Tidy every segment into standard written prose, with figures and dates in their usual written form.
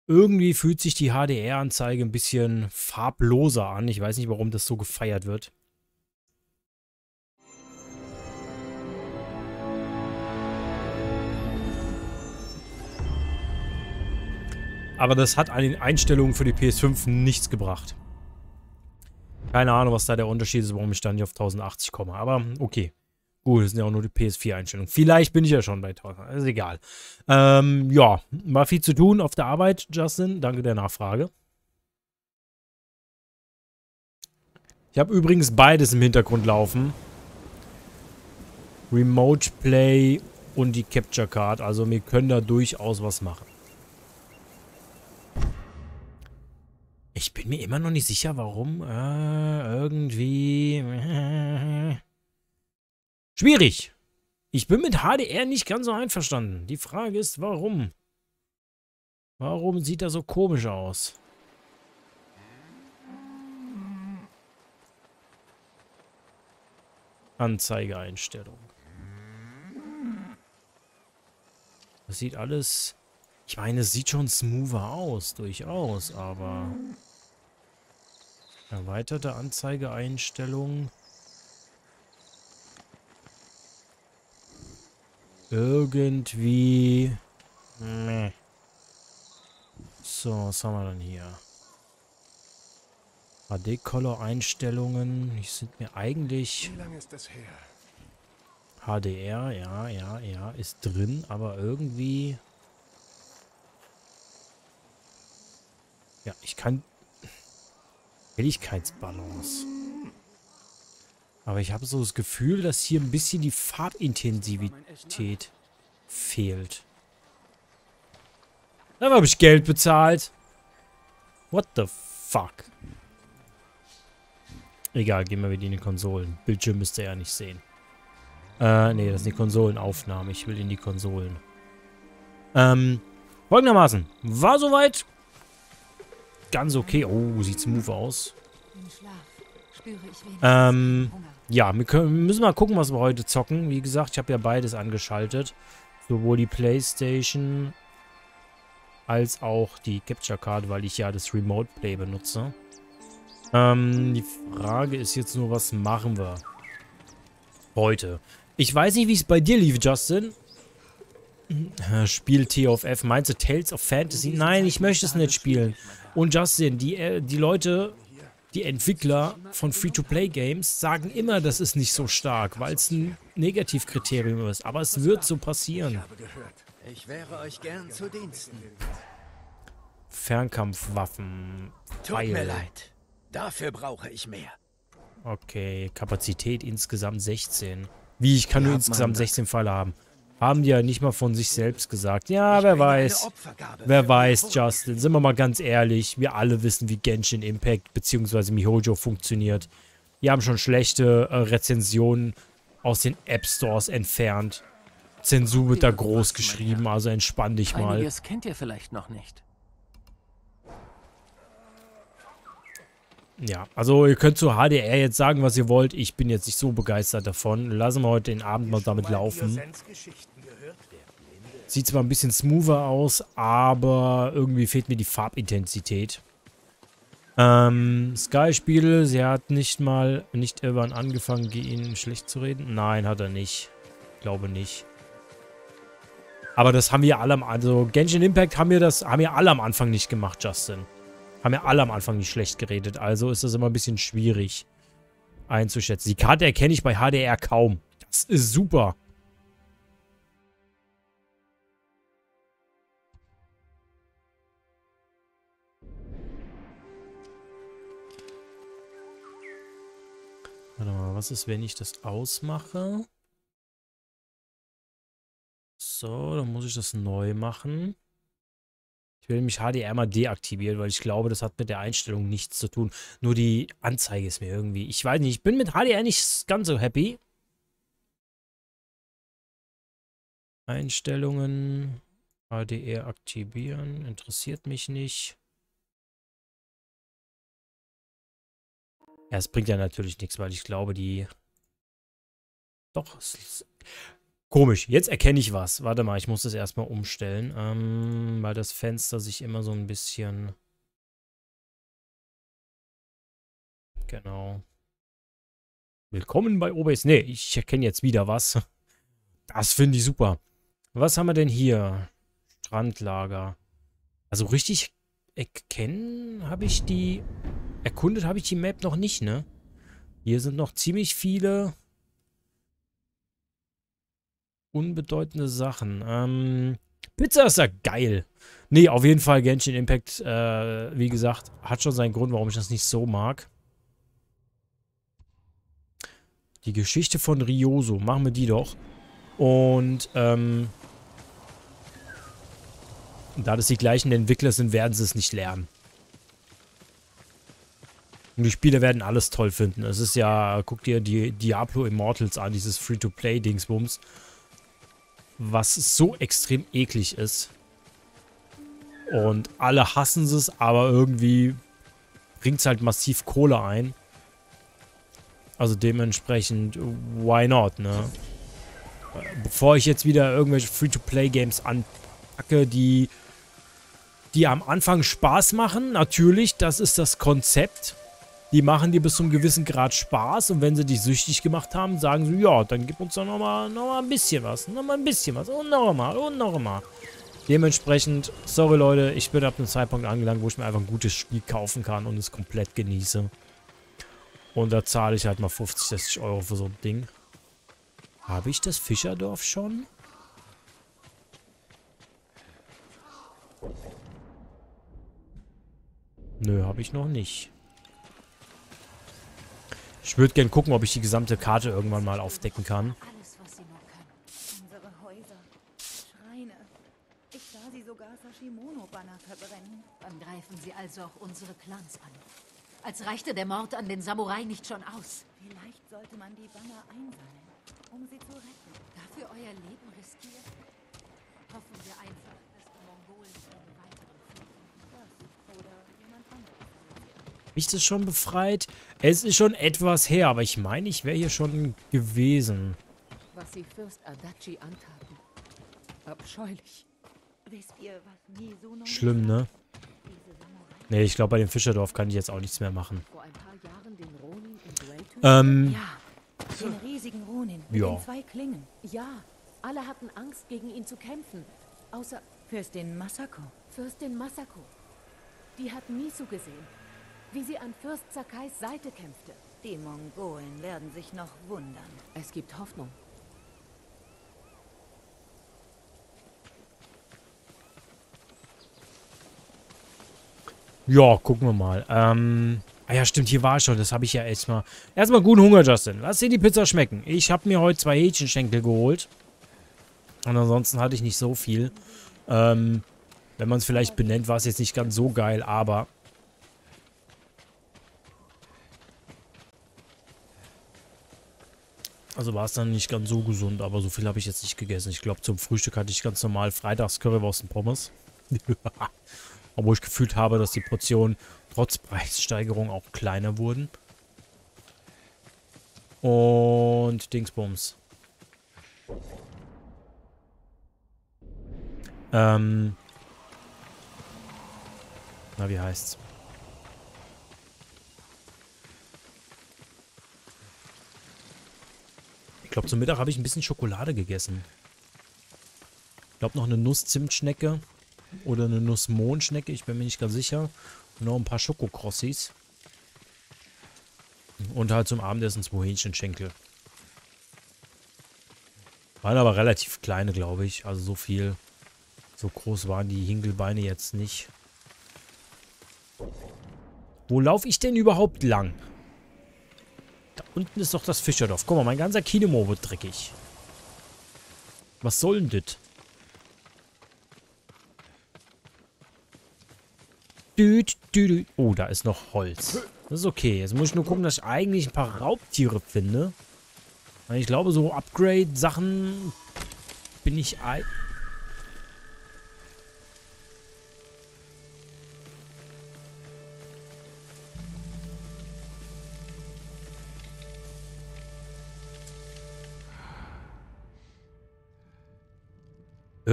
Irgendwie fühlt sich die HDR-Anzeige ein bisschen farbloser an. Ich weiß nicht, warum das so gefeiert wird. Aber das hat an den Einstellungen für die PS5 nichts gebracht. Keine Ahnung, was da der Unterschied ist, warum ich dann nicht auf 1080 komme. Aber okay. Gut, das sind ja auch nur die PS4-Einstellungen. Vielleicht bin ich ja schon bei 1000. Ist egal. Ja, war viel zu tun auf der Arbeit, Justin. Danke der Nachfrage. Ich habe übrigens beides im Hintergrund laufen. Remote Play und die Capture Card. Also wir können da durchaus was machen. Ich bin mir immer noch nicht sicher, warum. Irgendwie. Schwierig. Ich bin mit HDR nicht ganz so einverstanden. Die Frage ist, warum? Warum sieht er so komisch aus? Anzeigeeinstellung. Das sieht alles... Ich meine, es sieht schon smoother aus, durchaus, aber... Erweiterte Anzeigeeinstellung. Irgendwie... Meh. So, was haben wir dann hier? HD-Color-Einstellungen. Die sind mir eigentlich... Wie lange ist das her? HDR, ja, ist drin, aber irgendwie... Ja, ich kann... Helligkeitsbalance. Aber ich habe so das Gefühl, dass hier ein bisschen die Farbintensivität fehlt. Da habe ich Geld bezahlt. What the fuck? Egal, gehen wir wieder in die Konsolen. Bildschirm müsst ihr ja nicht sehen. Nee, das ist eine Konsolenaufnahme. Ich will in die Konsolen. Folgendermaßen. War soweit ganz okay. Oh, sieht smooth aus. Ja, wir müssen mal gucken, was wir heute zocken. Wie gesagt, ich habe ja beides angeschaltet. Sowohl die PlayStation als auch die Capture Card, weil ich ja das Remote Play benutze. Die Frage ist jetzt nur, was machen wir heute? Ich weiß nicht, wie es bei dir lief, Justin. Spiel TOF. Meinst du Tales of Fantasy? Nein, ich möchte es nicht spielen. Und Justin, die Leute, die Entwickler von Free-to-Play-Games sagen immer, das ist nicht so stark, weil es ein Negativkriterium ist. Aber es wird so passieren. Ich wäre euch gern zu Diensten. Fernkampfwaffen. Tut mir leid. Dafür brauche ich mehr. Okay, Kapazität insgesamt 16. Wie, ich kann nur insgesamt 16 Pfeile haben. Haben die ja nicht mal von sich selbst gesagt. Ja, wer weiß. Wer weiß, Justin. Sind wir mal ganz ehrlich. Wir alle wissen, wie Genshin Impact bzw. MiHoJo funktioniert. Die haben schon schlechte Rezensionen aus den App Stores entfernt. Zensur wird da groß geschrieben, also entspann dich mal. Einiges kennt ihr vielleicht noch nicht. Ja, also ihr könnt zu HDR jetzt sagen, was ihr wollt. Ich bin jetzt nicht so begeistert davon. Lassen wir heute den Abend mal damit laufen. Sieht zwar ein bisschen smoother aus, aber irgendwie fehlt mir die Farbintensität. Sky-Spiel, sie hat nicht irgendwann angefangen, ihn schlecht zu reden. Nein, hat er nicht. Glaube nicht. Aber das haben wir alle also Genshin Impact haben wir alle am Anfang nicht gemacht, Justin. Haben ja alle am Anfang nicht schlecht geredet. Also ist das immer ein bisschen schwierig einzuschätzen. Die Karte erkenne ich bei HDR kaum. Das ist super. Warte mal, was ist, wenn ich das ausmache? So, dann muss ich das neu machen. Ich will nämlich HDR mal deaktivieren, weil ich glaube, das hat mit der Einstellung nichts zu tun. Nur die Anzeige ist mir irgendwie... Ich weiß nicht, ich bin mit HDR nicht ganz so happy. Einstellungen. HDR aktivieren. Interessiert mich nicht. Ja, es bringt ja natürlich nichts, weil ich glaube, die... Doch, Komisch, jetzt erkenne ich was. Warte mal, ich muss das erstmal umstellen, weil das Fenster sich immer so ein bisschen... Genau. Willkommen bei OBS. Nee, ich erkenne jetzt wieder was. Das finde ich super. Was haben wir denn hier? Strandlager. Also richtig erkennen habe ich die... Erkundet habe ich die Map noch nicht, ne? Hier sind noch ziemlich viele... unbedeutende Sachen. Pizza ist ja geil. Nee, auf jeden Fall Genshin Impact, wie gesagt, hat schon seinen Grund, warum ich das nicht so mag. Die Geschichte von Ryoso, machen wir die doch. Und, da das die gleichen Entwickler sind, werden sie es nicht lernen. Und die Spieler werden alles toll finden. Es ist ja, guck dir die Diablo Immortals an, dieses Free-to-Play-Dingsbums. Was so extrem eklig ist. Und alle hassen es, aber irgendwie bringt es halt massiv Kohle ein. Also dementsprechend, why not, ne? Bevor ich jetzt wieder irgendwelche Free-to-Play-Games anpacke, die am Anfang Spaß machen, natürlich, das ist das Konzept. Die machen dir bis zu einem gewissen Grad Spaß und wenn sie dich süchtig gemacht haben, sagen sie, ja, dann gib uns doch noch mal ein bisschen was. Nochmal ein bisschen was. Und noch mal. Und noch mal. Dementsprechend, sorry Leute, ich bin ab einem Zeitpunkt angelangt, wo ich mir einfach ein gutes Spiel kaufen kann und es komplett genieße. Und da zahle ich halt mal 50, 60 Euro für so ein Ding. Habe ich das Fischerdorf schon? Nö, habe ich noch nicht. Ich würde gerne gucken, ob ich die gesamte Karte irgendwann mal aufdecken kann. Alles, was sie nur können. Unsere Häuser, Schreine. Ich sah sie sogar Sashimono-Banner verbrennen. Dann greifen sie also auch unsere Clans an. Als reichte der Mord an den Samurai nicht schon aus. Vielleicht sollte man die Banner einsammeln, um sie zu retten. Dafür euer Leben riskieren? Hoffen wir einfach, dass die Mongolen einen weiteren finden. Das oder jemand anderes. Habe ich das schon befreit? Es ist schon etwas her, aber ich meine, ich wäre hier schon gewesen. Was sie Fürst Adachi antaten. Abscheulich. Wisst ihr, was Mizuno Schlimm, ne? Nee, ich glaube, bei dem Fischerdorf kann ich jetzt auch nichts mehr machen. Vor ein paar Jahren den Ronin in Duell töteten? Ja, den riesigen Ronin mit Ja. den 2 Klingen. Ja, alle hatten Angst, gegen ihn zu kämpfen. Außer Fürstin Masako. Fürstin Masako. Die hat Misu gesehen, wie sie an Fürst Sakais Seite kämpfte. Die Mongolen werden sich noch wundern. Es gibt Hoffnung. Ja, gucken wir mal. Ah ja, stimmt, hier war ich schon. Das habe ich ja erstmal... Erstmal guten Hunger, Justin. Lass dir die Pizza schmecken. Ich habe mir heute 2 Hähnchenschenkel geholt. Und ansonsten hatte ich nicht so viel. Wenn man es vielleicht benennt, war es jetzt nicht ganz so geil, aber... Also war es dann nicht ganz so gesund, aber so viel habe ich jetzt nicht gegessen. Ich glaube, zum Frühstück hatte ich ganz normal freitags Currywurst und Pommes. Obwohl ich gefühlt habe, dass die Portionen trotz Preissteigerung auch kleiner wurden. Und Dingsbums. Na, wie heißt's? Ich glaube, zum Mittag habe ich ein bisschen Schokolade gegessen. Ich glaube, noch eine Nuss-Zimtschnecke. Oder eine Nuss-Mohnschnecke, ich bin mir nicht ganz sicher. Und noch ein paar Schokokrossis. Und halt zum Abendessen 2 Hähnchenschenkel. Waren aber relativ kleine, glaube ich. Also so viel. So groß waren die Hinkelbeine jetzt nicht. Wo laufe ich denn überhaupt lang? Da unten ist doch das Fischerdorf. Guck mal, mein ganzer Kinemo wird dreckig. Was soll denn das? Oh, da ist noch Holz. Das ist okay. Jetzt muss ich nur gucken, dass ich eigentlich ein paar Raubtiere finde. Weil ich glaube, so Upgrade-Sachen bin ich...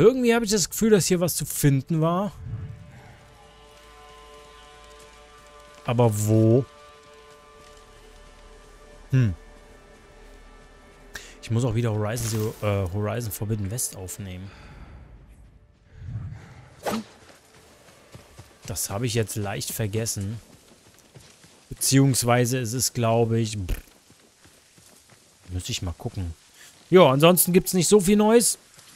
Irgendwie habe ich das Gefühl, dass hier was zu finden war. Aber wo? Ich muss auch wieder Horizon Forbidden West aufnehmen. Das habe ich jetzt leicht vergessen. Beziehungsweise es ist, glaube ich... Müsste ich mal gucken. Ja, ansonsten gibt es nicht so viel Neues.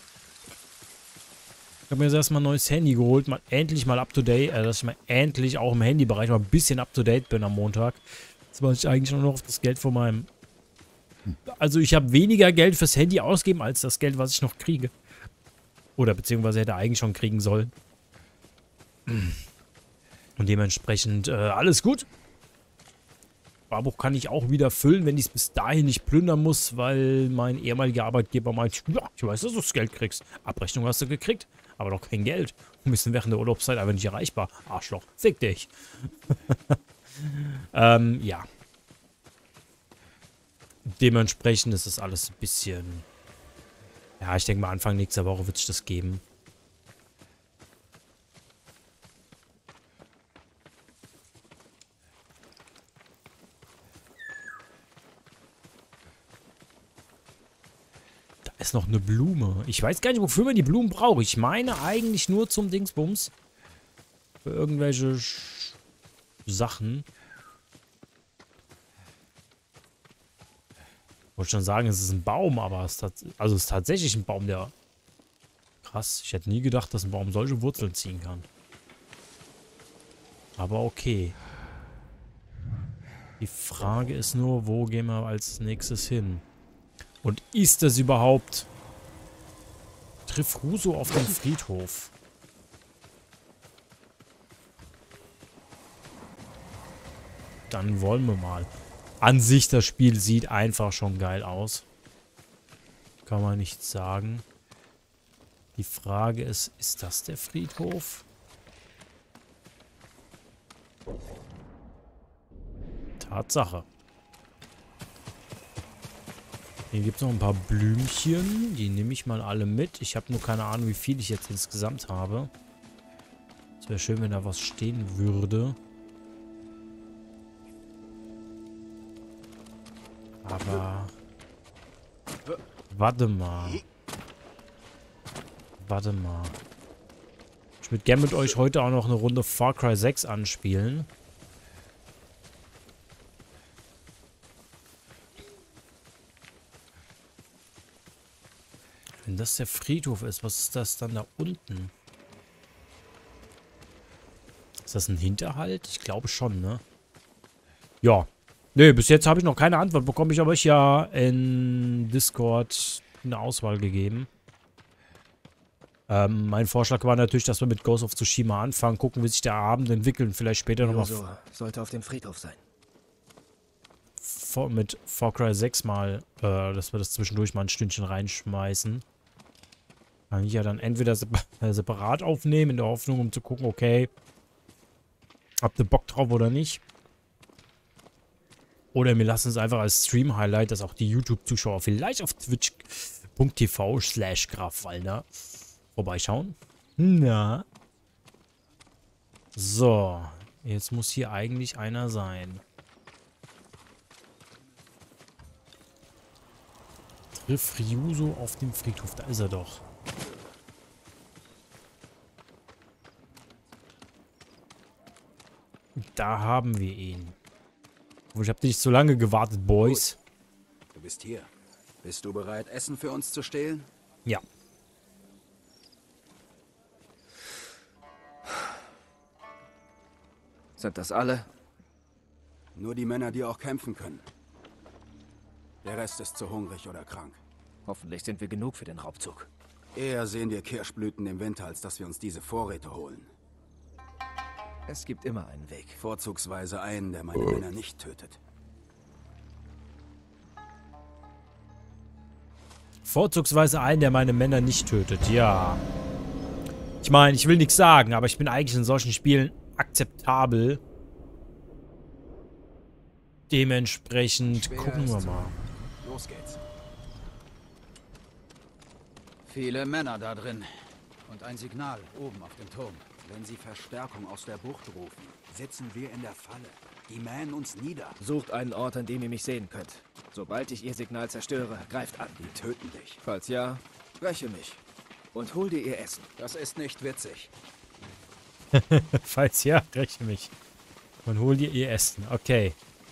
Ich habe mir jetzt erstmal ein neues Handy geholt. Endlich mal up to date. Dass ich mal endlich auch im Handybereich mal ein bisschen up to date bin am Montag. Jetzt war ich eigentlich nur noch auf das Geld von meinem... Also ich habe weniger Geld fürs Handy ausgegeben, als das Geld, was ich noch kriege. Oder beziehungsweise hätte eigentlich schon kriegen sollen. Und dementsprechend alles gut. Sparbuch kann ich auch wieder füllen, wenn ich es bis dahin nicht plündern muss, weil mein ehemaliger Arbeitgeber meint, ja, ich weiß, dass du das Geld kriegst. Abrechnung hast du gekriegt, aber noch kein Geld. Und bist während der Urlaubszeit einfach nicht erreichbar. Arschloch, fick dich. Ja. Dementsprechend ist das alles ein bisschen... Ja, ich denke mal, Anfang nächster Woche wird es das geben. Da ist noch eine Blume. Ich weiß gar nicht, wofür man die Blumen braucht. Ich meine eigentlich nur zum Dingsbums. Für irgendwelche Sachen. Ich wollte schon sagen, es ist ein Baum, aber es ist tatsächlich ein Baum, der... Krass, ich hätte nie gedacht, dass ein Baum solche Wurzeln ziehen kann. Aber okay. Die Frage ist nur, wo gehen wir als nächstes hin? Und ist das überhaupt... Triff Russo auf den Friedhof? Dann wollen wir mal. An sich, das Spiel sieht einfach schon geil aus. Kann man nicht sagen. Die Frage ist das der Friedhof? Tatsache. Hier gibt es noch ein paar Blümchen. Die nehme ich mal alle mit. Ich habe nur keine Ahnung, wie viel ich jetzt insgesamt habe. Es wäre schön, wenn da was stehen würde. Aber... Warte mal. Ich würde gerne mit euch heute auch noch eine Runde Far Cry 6 anspielen. Wenn das der Friedhof ist, was ist das dann da unten? Ist das ein Hinterhalt? Ich glaube schon, ne? Ja. Nee, bis jetzt habe ich noch keine Antwort bekommen. Ich habe euch ja in Discord eine Auswahl gegeben. Mein Vorschlag war natürlich, dass wir mit Ghost of Tsushima anfangen, gucken, wie sich der Abend entwickelt und vielleicht später nochmal... sollte auf dem Friedhof sein. Mit Far Cry 6 mal, dass wir das zwischendurch mal ein Stündchen reinschmeißen. Kann ich ja dann entweder separat aufnehmen, in der Hoffnung, um zu gucken, okay, habt ihr Bock drauf oder nicht. Oder wir lassen es einfach als Stream-Highlight, dass auch die YouTube-Zuschauer vielleicht auf twitch.tv/grafwallner vorbeischauen. Na. So. Jetzt muss hier eigentlich einer sein. Triff Ryuso auf dem Friedhof. Da ist er doch. Da haben wir ihn. Ich habe nicht so lange gewartet, Boys. Gut. Du bist hier. Bist du bereit, Essen für uns zu stehlen? Ja. Sind das alle? Nur die Männer, die auch kämpfen können. Der Rest ist zu hungrig oder krank. Hoffentlich sind wir genug für den Raubzug. Eher sehen wir Kirschblüten im Winter, als dass wir uns diese Vorräte holen. Es gibt immer einen Weg. Vorzugsweise einen, der meine Männer nicht tötet. Vorzugsweise einen, der meine Männer nicht tötet, ja. Ich meine, ich will nichts sagen, aber ich bin eigentlich in solchen Spielen akzeptabel. Dementsprechend gucken wir mal. Los geht's. Viele Männer da drin. Und ein Signal oben auf dem Turm. Wenn sie Verstärkung aus der Bucht rufen, sitzen wir in der Falle. Die mähen uns nieder. Sucht einen Ort, an dem ihr mich sehen könnt. Sobald ich ihr Signal zerstöre, greift an. Die töten dich. Falls ja, räche mich. Und hol dir ihr Essen. Das ist nicht witzig. Falls ja, räche mich. Und hol dir ihr Essen. Okay.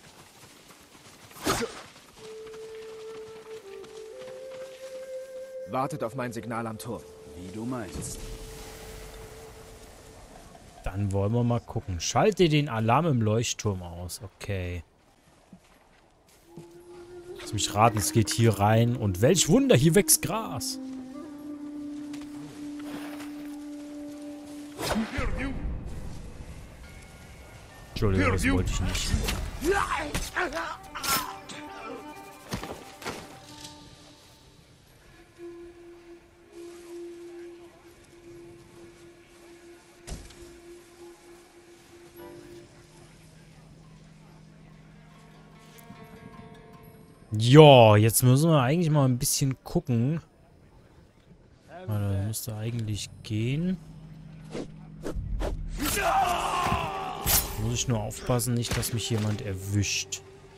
Wartet auf mein Signal am Turm. Wie du meinst. Dann wollen wir mal gucken. Schalte den Alarm im Leuchtturm aus. Okay. Lass mich raten, es geht hier rein. Und welch Wunder, hier wächst Gras. Entschuldigung, das wollte ich nicht. Ja, jetzt müssen wir eigentlich mal ein bisschen gucken. Das müsste eigentlich gehen. Muss ich nur aufpassen, nicht, dass mich jemand erwischt.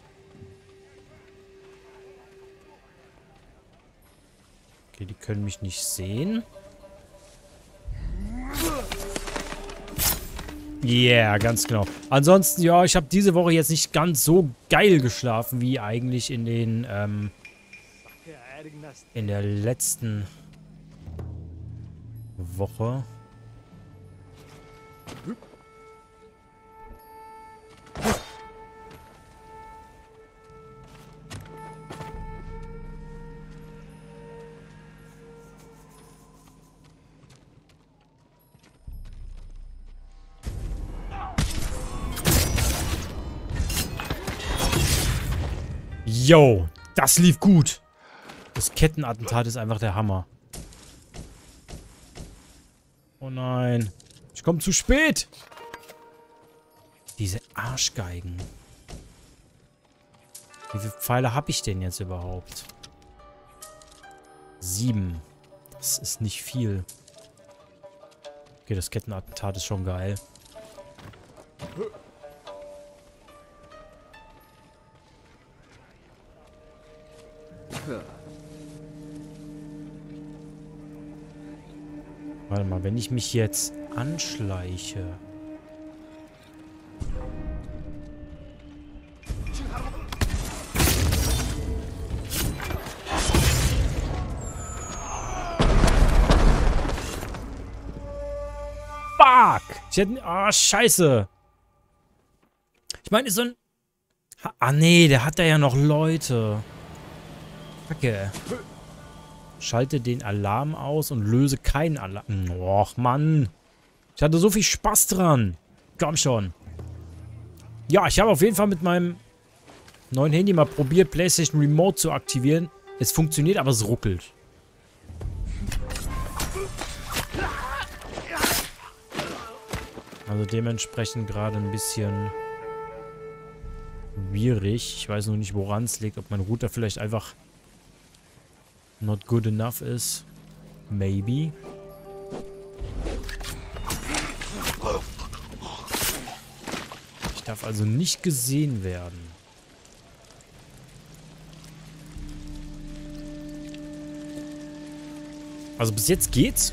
Okay, die können mich nicht sehen. Yeah, ganz genau. Ansonsten, ja, ich habe diese Woche jetzt nicht ganz so geil geschlafen, wie eigentlich in den, in der letzten Woche. Yo, das lief gut. Das Kettenattentat ist einfach der Hammer. Oh nein. Ich komme zu spät. Diese Arschgeigen. Wie viele Pfeile habe ich denn jetzt überhaupt? 7. Das ist nicht viel. Okay, das Kettenattentat ist schon geil. Warte mal, wenn ich mich jetzt anschleiche. Fuck! Ich hätte... Ah, scheiße! Ich meine, ist so ein... Ah, nee, der hat da ja noch Leute. Kacke. Schalte den Alarm aus und löse keinen Alarm. Och, Mann. Ich hatte so viel Spaß dran. Komm schon. Ja, ich habe auf jeden Fall mit meinem neuen Handy mal probiert, PlayStation Remote zu aktivieren. Es funktioniert, aber es ruckelt. Also dementsprechend gerade ein bisschen schwierig. Ich weiß noch nicht, woran es liegt. Ob mein Router vielleicht einfach not good enough ist. Maybe. Ich darf also nicht gesehen werden. Also bis jetzt geht's.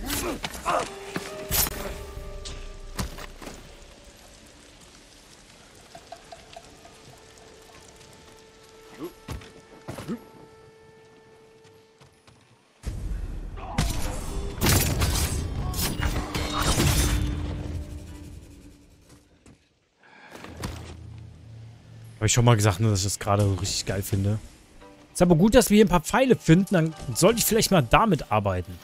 Habe ich schon mal gesagt, dass ich das gerade so richtig geil finde. Ist aber gut, dass wir hier ein paar Pfeile finden. Dann sollte ich vielleicht mal damit arbeiten.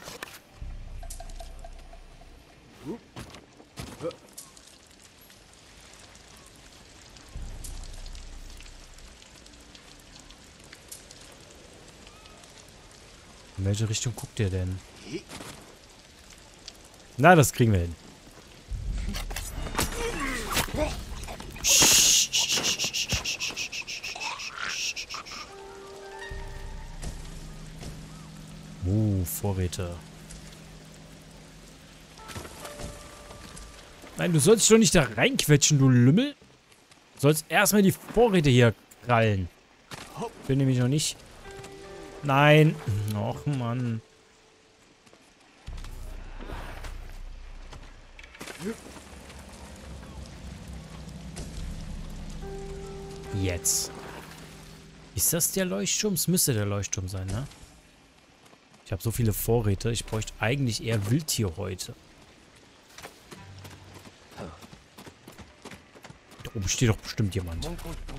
In welche Richtung guckt ihr denn? Na, das kriegen wir hin. Vorräte. Nein, du sollst dich doch nicht da reinquetschen, du Lümmel. Du sollst erstmal die Vorräte hier krallen. Bin nämlich noch nicht... Nein. Och, Mann. Jetzt. Ist das der Leuchtturm? Es müsste der Leuchtturm sein, ne? Ich habe so viele Vorräte. Ich bräuchte eigentlich eher Wildtierhäute. Da oben steht doch bestimmt jemand.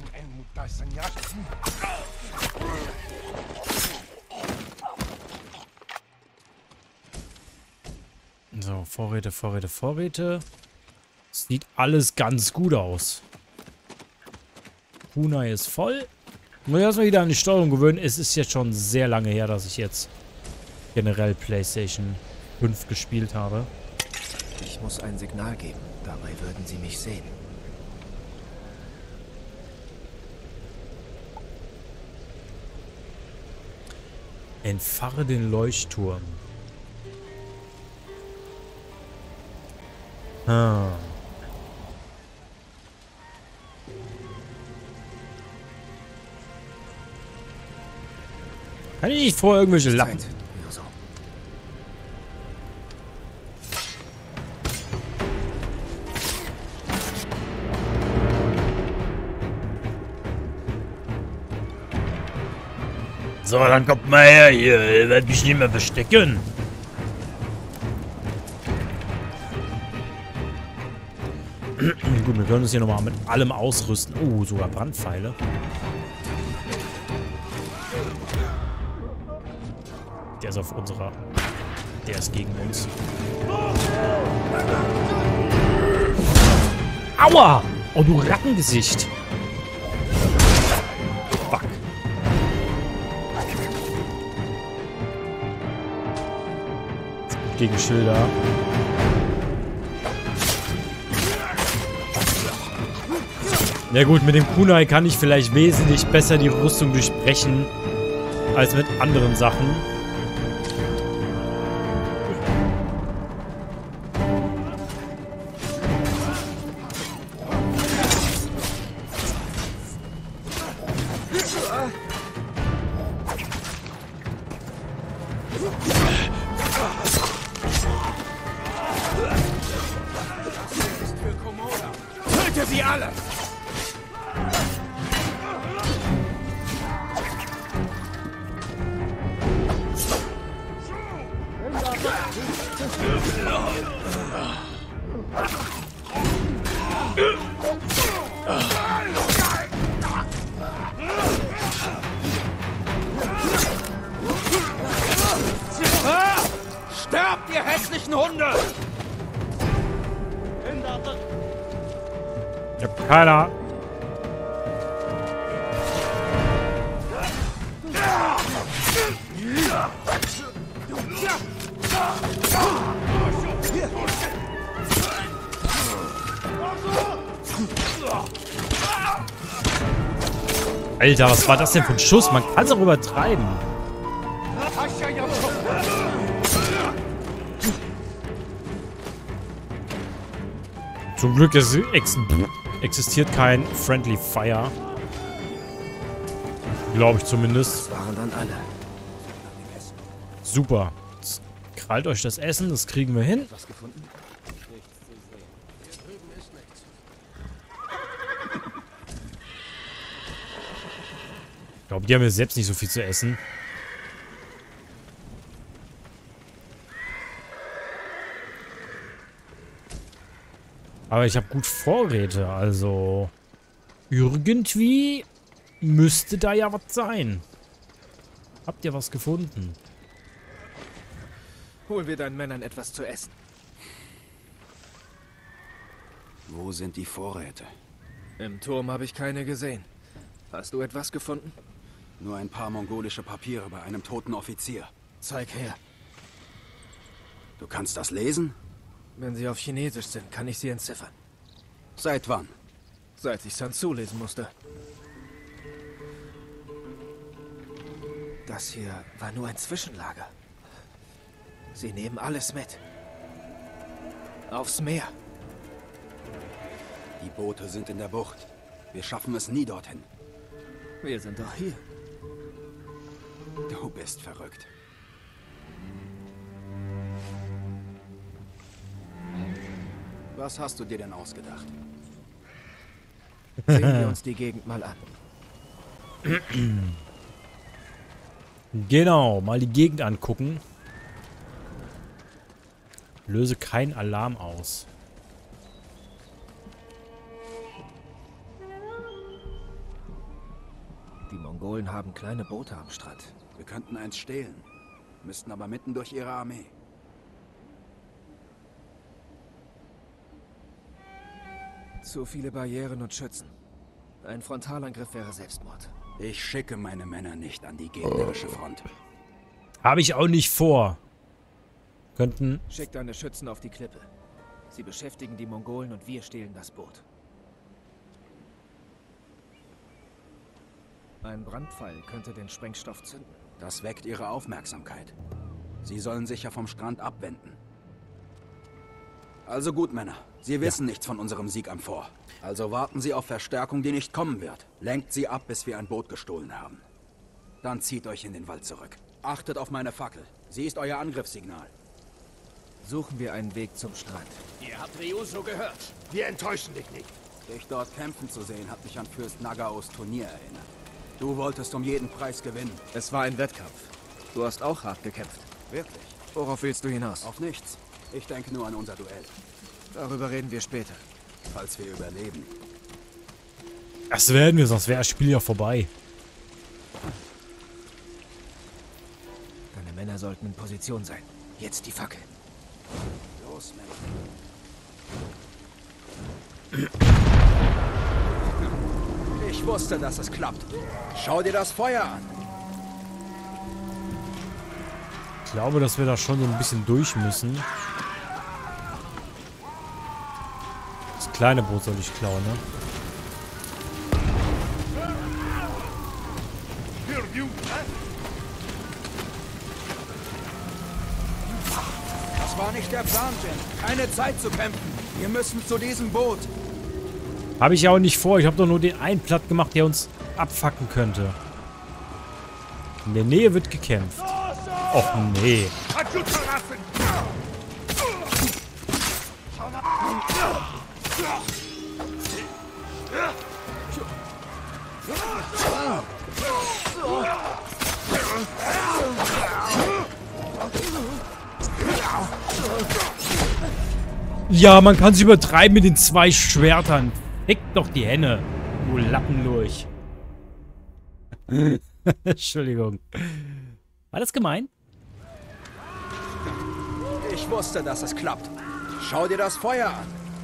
So, Vorräte, Vorräte, Vorräte. Sieht alles ganz gut aus. Kunai ist voll. Muss ich erstmal wieder an die Steuerung gewöhnen. Es ist jetzt schon sehr lange her, dass ich jetzt generell PlayStation 5 gespielt habe. Ich muss ein Signal geben. Dabei würden sie mich sehen. Entfache den Leuchtturm. Ah. Kann ich nicht vorher irgendwelche Lappen? Ja, so. So, dann kommt mal her hier. Ihr werdet mich nicht mehr verstecken. Gut, wir können uns hier nochmal mit allem ausrüsten. Oh, sogar Brandpfeile. Der ist auf unserer... Der ist gegen uns. Aua! Oh, du Rattengesicht. Fuck. Gegen Schilder. Na gut, mit dem Kunai kann ich vielleicht wesentlich besser die Rüstung durchbrechen als mit anderen Sachen. Töte sie alle! Sterbt, ihr hässlichen Hunde! Ich hab keiner. Alter, was war das denn für ein Schuss? Man kann es auch übertreiben. Zum Glück existiert kein Friendly Fire. Glaube ich zumindest. Das waren dann alle. Super. Jetzt krallt euch das Essen, das kriegen wir hin. Was gefunden? Ich glaube, die haben ja selbst nicht so viel zu essen. Aber ich habe gut Vorräte, also irgendwie müsste da ja was sein. Habt ihr was gefunden? Holen wir deinen Männern etwas zu essen. Wo sind die Vorräte? Im Turm habe ich keine gesehen. Hast du etwas gefunden? Nur ein paar mongolische Papiere bei einem toten Offizier. Zeig her. Du kannst das lesen? Wenn sie auf Chinesisch sind, kann ich sie entziffern. Seit wann? Seit ich Sun Tzu lesen musste. Das hier war nur ein Zwischenlager. Sie nehmen alles mit. Aufs Meer. Die Boote sind in der Bucht. Wir schaffen es nie dorthin. Wir sind doch hier. Du bist verrückt. Was hast du dir denn ausgedacht? Sehen wir uns die Gegend mal an. Genau, mal die Gegend angucken. Löse keinen Alarm aus. Die Mongolen haben kleine Boote am Strand. Wir könnten eins stehlen, müssten aber mitten durch ihre Armee. Zu viele Barrieren und Schützen. Ein Frontalangriff wäre Selbstmord. Ich schicke meine Männer nicht an die gegnerische Front. Habe ich auch nicht vor. Könnten... Schick deine Schützen auf die Klippe. Sie beschäftigen die Mongolen und wir stehlen das Boot. Ein Brandpfeil könnte den Sprengstoff zünden. Das weckt ihre Aufmerksamkeit. Sie sollen sich ja vom Strand abwenden. Also gut, Männer. Sie wissen nichts von unserem Sieg am Fort. Also warten Sie auf Verstärkung, die nicht kommen wird. Lenkt sie ab, bis wir ein Boot gestohlen haben. Dann zieht euch in den Wald zurück. Achtet auf meine Fackel. Sie ist euer Angriffssignal. Suchen wir einen Weg zum Strand. Ihr habt Ryuzo gehört. Wir enttäuschen dich nicht. Dich dort kämpfen zu sehen, hat mich an Fürst Nagaos Turnier erinnert. Du wolltest um jeden Preis gewinnen. Es war ein Wettkampf. Du hast auch hart gekämpft. Wirklich? Worauf willst du hinaus? Auf nichts. Ich denke nur an unser Duell. Darüber reden wir später. Falls wir überleben. Das werden wir, sonst wäre das Spiel ja vorbei. Deine Männer sollten in Position sein. Jetzt die Fackel. Los, Männer. Ich wusste, dass es klappt. Schau dir das Feuer an. Ich glaube, dass wir da schon so ein bisschen durch müssen. Das kleine Boot soll ich klauen, ne? Das war nicht der Plan, Jin. Keine Zeit zu kämpfen. Wir müssen zu diesem Boot. Habe ich ja auch nicht vor. Ich habe doch nur den einen platt gemacht, der uns abfacken könnte. In der Nähe wird gekämpft. Och nee. Ja, man kann es übertreiben mit den 2 Schwertern. Fick doch die Henne. Du Lappenlurch. Entschuldigung. War das gemein? Ich wusste, dass es klappt. Schau dir das Feuer an.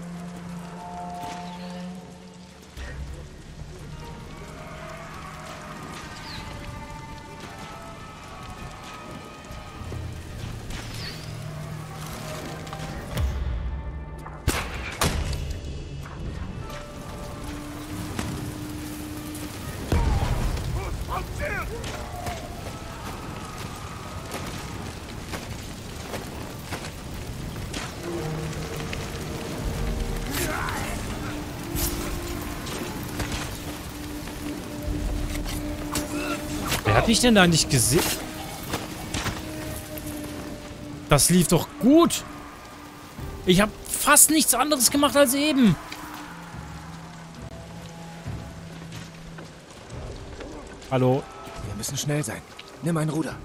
Wer hat mich denn da nicht gesehen? Das lief doch gut. Ich habe fast nichts anderes gemacht als eben. Hallo? Wir müssen schnell sein. Nimm ein Ruder.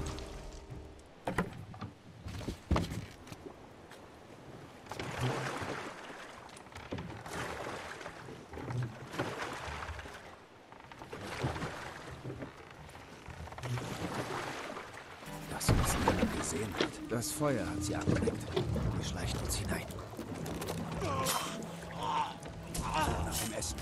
Dass uns niemand gesehen hat. Das Feuer hat sie abgelenkt. Wir schleichen uns hinein. Nach dem Essen.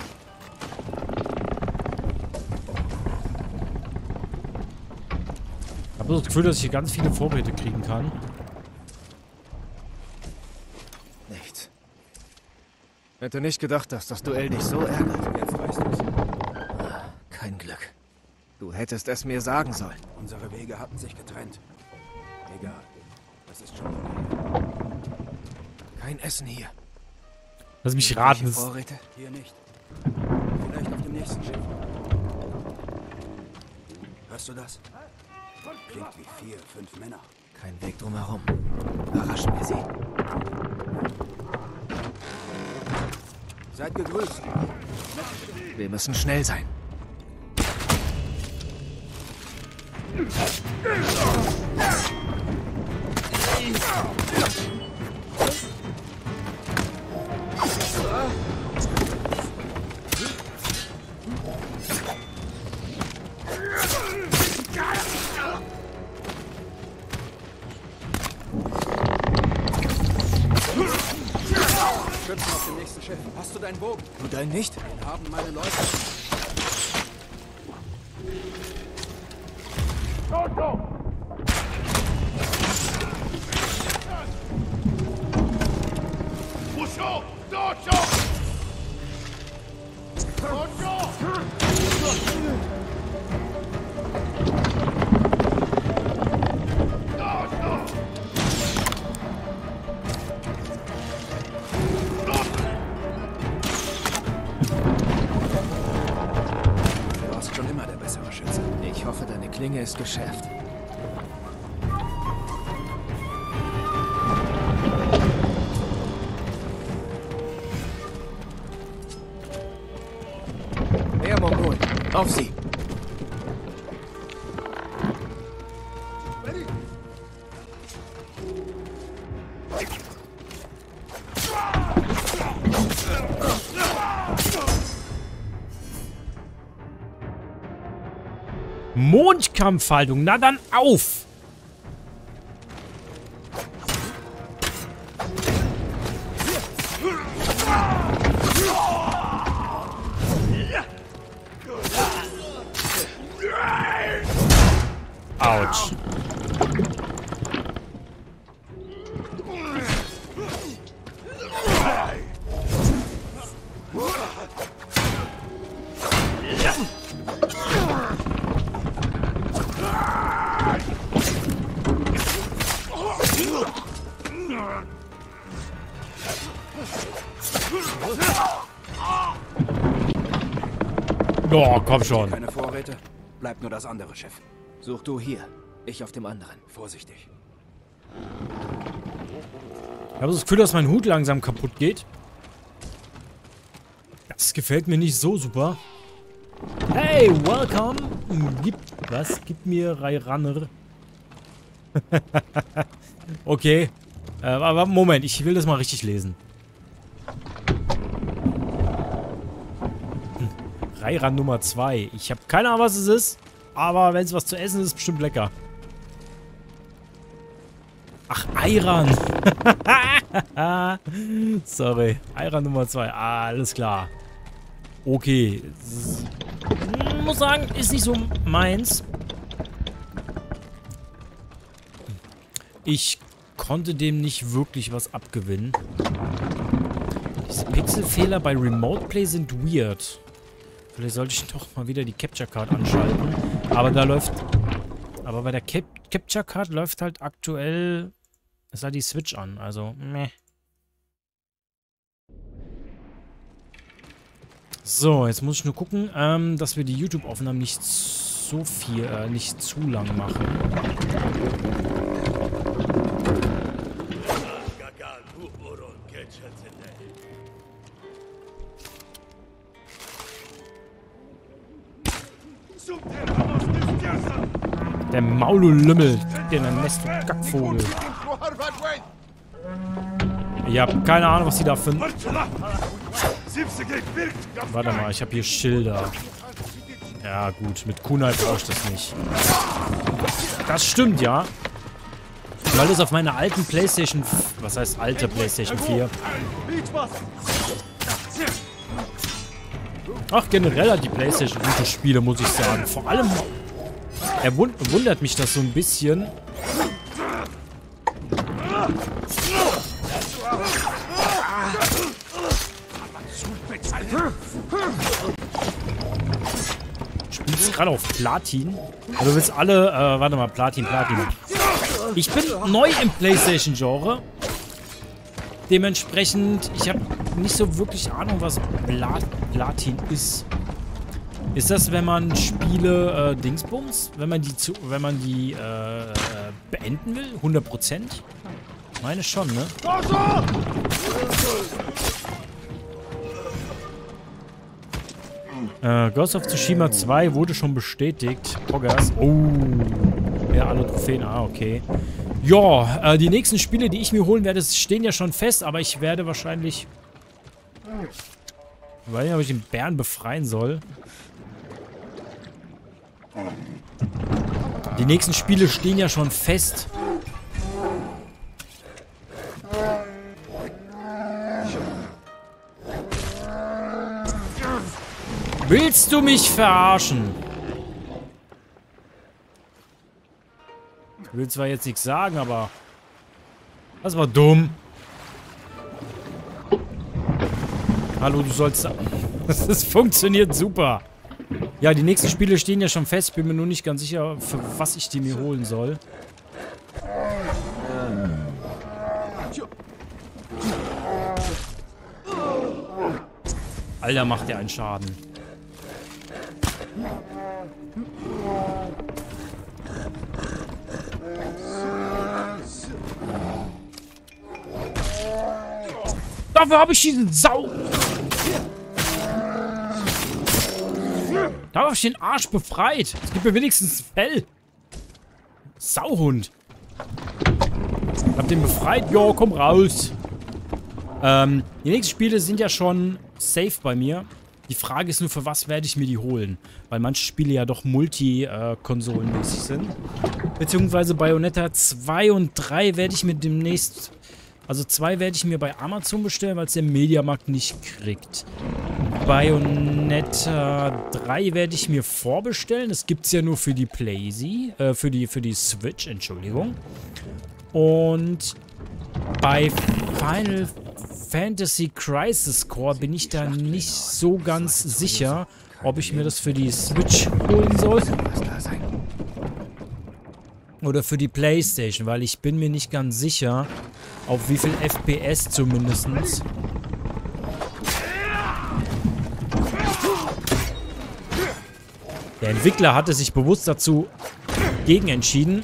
Ich habe das Gefühl, dass ich hier ganz viele Vorräte kriegen kann. Nichts. Hätte nicht gedacht, dass das Duell dich so ärgert. Jetzt weißt du's. Kein Glück. Du hättest es mir sagen sollen. Unsere Wege hatten sich getrennt. Egal. Das ist schon okay. Kein Essen hier. Lass mich raten. Welche Vorräte? Hier nicht. Vielleicht auf dem nächsten Schiff. Hörst du das? Klingt wie 4, 5 Männer. Kein Weg drumherum. Überraschen wir sie. Seid gegrüßt. Wir müssen schnell sein. Schützen auf dem nächsten Schiff. Hast du deinen Bogen? Du deinen nicht? Den haben meine Leute. Du warst schon immer der bessere Schütze. Ich hoffe, deine Klinge ist geschärft. Mehr Mongolen. Auf sie! Mondkampfhaltung, na dann auf! Autsch. Oh, komm schon. Keine Vorräte. Bleibt nur das andere Schiff. Such du hier. Ich auf dem anderen. Vorsichtig. Ich habe das Gefühl, dass mein Hut langsam kaputt geht. Das gefällt mir nicht so super. Hey, welcome. Gib mir Reiranner. Okay. Aber Moment, ich will das mal richtig lesen. Reiran Nummer 2. Ich habe keine Ahnung, was es ist. Aber wenn es was zu essen ist, ist es bestimmt lecker. Ach, Ayran. Sorry. Ayran Nummer 2. Alles klar. Okay. Muss sagen, ist nicht so meins. Ich konnte dem nicht wirklich was abgewinnen. Diese Pixelfehler bei Remote Play sind weird. Vielleicht sollte ich doch mal wieder die Capture Card anschalten. Aber da läuft... Aber bei der Capture Card läuft halt aktuell... Ist halt die Switch an. Also, meh. So, jetzt muss ich nur gucken, dass wir die YouTube-Aufnahmen nicht so viel, nicht zu lang machen. Der Maululümmel, der Nest von Kackvogel. Ich habe keine Ahnung, was die da finden. Warte mal, ich habe hier Schilder. Ja gut, mit Kunai brauche ich das nicht. Das stimmt, ja. Weil das auf meiner alten PlayStation... Was heißt alte PlayStation 4? Ach, generell hat die PlayStation gute Spiele, muss ich sagen. Vor allem... wundert mich das so ein bisschen. Spielst gerade auf Platin? Also du willst alle... warte mal, Platin. Ich bin neu im PlayStation-Genre. Dementsprechend, ich habe nicht so wirklich Ahnung, was Platin ist. Ist das, wenn man Spiele Dingsbums? Wenn man die beenden will? 100%? Meine schon, ne? Ghost of Tsushima 2 wurde schon bestätigt. Poggers. Oh. Ja, alle Trophäen. Ah, okay. Ja, die nächsten Spiele, die ich mir holen werde, stehen ja schon fest, aber ich werde wahrscheinlich... Ich weiß nicht, ob ich den Bären befreien soll. Die nächsten Spiele stehen ja schon fest. Willst du mich verarschen? Ich will zwar jetzt nichts sagen, aber... Das war dumm. Hallo, du sollst... Das funktioniert super. Ja, die nächsten Spiele stehen ja schon fest. Ich bin mir nur nicht ganz sicher, für was ich die mir holen soll. Alter, macht der einen Schaden. Dafür habe ich diesen Sau... Da habe ich den Arsch befreit. Es gibt mir wenigstens Fell. Sauhund. Hab den befreit. Jo, komm raus. Die nächsten Spiele sind ja schon safe bei mir. Die Frage ist nur, für was werde ich mir die holen? Weil manche Spiele ja doch multi-konsolenmäßig sind. Beziehungsweise Bayonetta 2 und 3 werde ich mir demnächst... Also 2 werde ich mir bei Amazon bestellen, weil es der Mediamarkt nicht kriegt. Bayonetta 3 werde ich mir vorbestellen. Das gibt es ja nur für die für die Switch, Entschuldigung. Und bei Final Fantasy Crisis Core bin ich da nicht so ganz sicher, ob ich mir das für die Switch holen soll. Oder für die Playstation, weil ich bin mir nicht ganz sicher, auf wie viel FPS zumindestens. Der Entwickler hatte sich bewusst dazu gegen entschieden,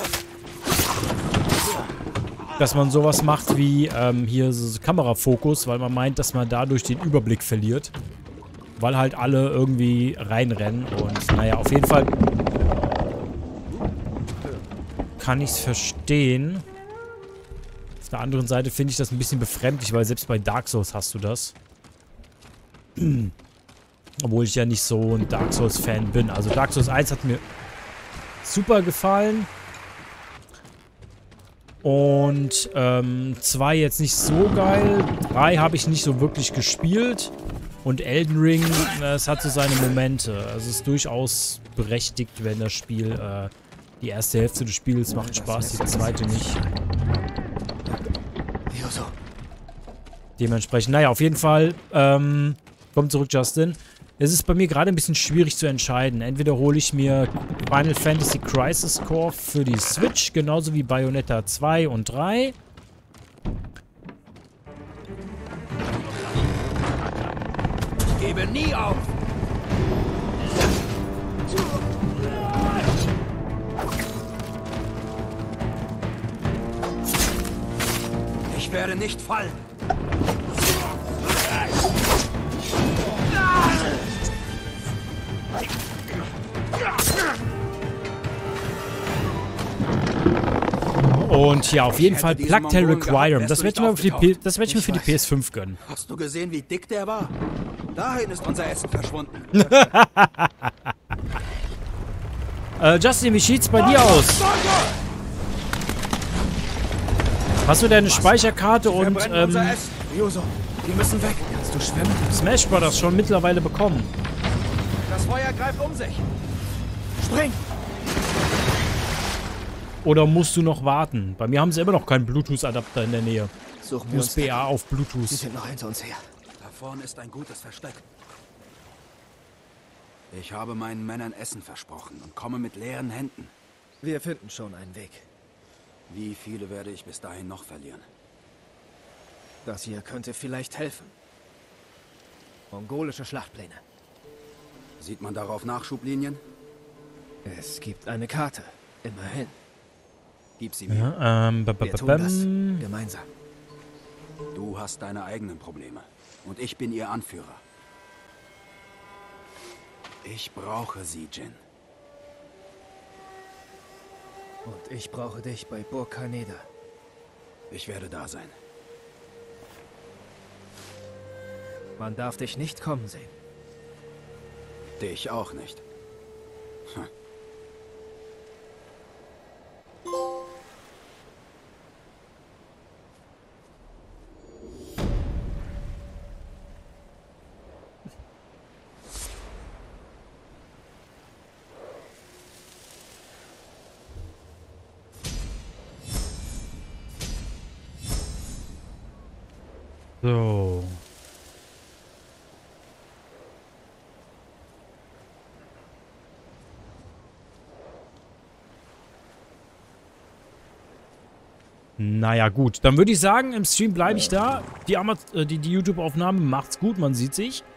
dass man sowas macht wie hier so Kamerafokus, weil man meint, dass man dadurch den Überblick verliert. Weil halt alle irgendwie reinrennen und naja, auf jeden Fall kann ich es verstehen. Auf der anderen Seite finde ich das ein bisschen befremdlich, weil selbst bei Dark Souls hast du das. Obwohl ich ja nicht so ein Dark Souls-Fan bin. Also Dark Souls 1 hat mir super gefallen. Und 2 jetzt nicht so geil. 3 habe ich nicht so wirklich gespielt. Und Elden Ring, es hat so seine Momente. Also es ist durchaus berechtigt, wenn das Spiel... die erste Hälfte des Spiels macht Spaß, die zweite nicht. Dementsprechend, naja, auf jeden Fall, komm zurück, Justin. Es ist bei mir gerade ein bisschen schwierig zu entscheiden. Entweder hole ich mir Final Fantasy Crisis Core für die Switch, genauso wie Bayonetta 2 und 3. Ich gebe nie auf! Ich werde nicht fallen. Und ja, auf jeden Fall Plague Tale Requiem. Das werde ich mir für die PS5 gönnen. Hast du gesehen, wie dick der war? Dahin ist unser Essen verschwunden. Justin, wie sieht's bei dir aus? Hast du deine Speicherkarte und Ryuzo, die müssen weg. Kannst du schwimmen? Smash Bros. Schon mittlerweile bekommen? Das Feuer greift um sich. Spring! Oder musst du noch warten? Bei mir haben sie immer noch keinen Bluetooth-Adapter in der Nähe. Suchen wir USB-A auf Bluetooth. Sie sind noch hinter uns her. Da vorne ist ein gutes Versteck. Ich habe meinen Männern Essen versprochen und komme mit leeren Händen. Wir finden schon einen Weg. Wie viele werde ich bis dahin noch verlieren? Das hier könnte vielleicht helfen. Mongolische Schlachtpläne. Sieht man darauf Nachschublinien? Es gibt eine Karte. Immerhin. Gib sie mir. Ja, Wir tun das gemeinsam. Du hast deine eigenen Probleme. Und ich bin ihr Anführer. Ich brauche sie, Jin. Und ich brauche dich bei Burg Haneda. Ich werde da sein. Man darf dich nicht kommen sehen. Dich auch nicht. Hm. So. Naja, gut. Dann würde ich sagen, im Stream bleibe ich da. Die YouTube-Aufnahme macht's gut, man sieht sich.